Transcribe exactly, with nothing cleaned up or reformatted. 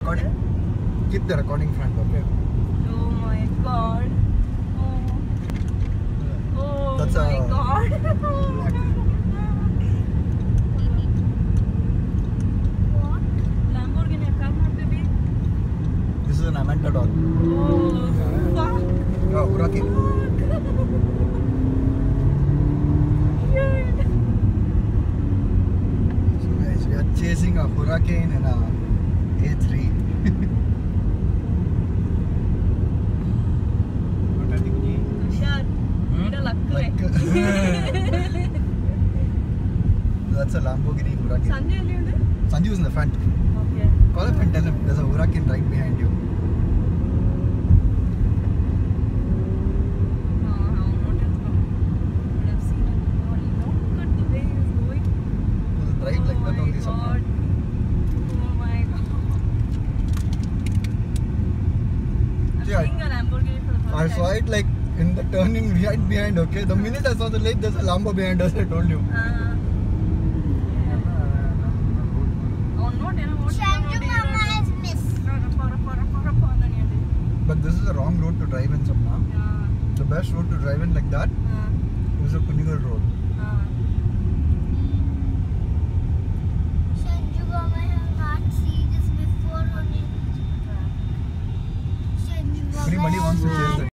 recording. Keep the recording front, okay? Oh my god. Oh, oh That's my a- god. What? Lamborghini car ಮಾಡ್ತೀವಿ. This is an Aventador. Oh, fuck. Yeah, Huracan. Shit. So guys, we are chasing a Huracan in a A three. Tushar, need a luck Like, that's a Lamborghini Huracan. Sanjay ಎಲ್ಲಿ ಉಂಟು? Sanju is in the front. Okay. Call up and tell him there's a Huracan right behind you. No, no, not at all. Would have seen it. Oh, look at the way he's going. He'll drive like that Oh only my somehow. god. Oh my god. I'm See, I- seeing a Lamborghini for the first I time. saw it like in the turning right behind, okay? The minute I saw the light, there's a Lambo behind us, I told you. Ah. Oh, not ಏನೋ ಓಡ್ತಿರೋ ನೋಡಿ ಇರೋದು. But this is the wrong road to drive in, Sapna. Yeah. The best road to drive in like that Ah. is a Kunnigal road.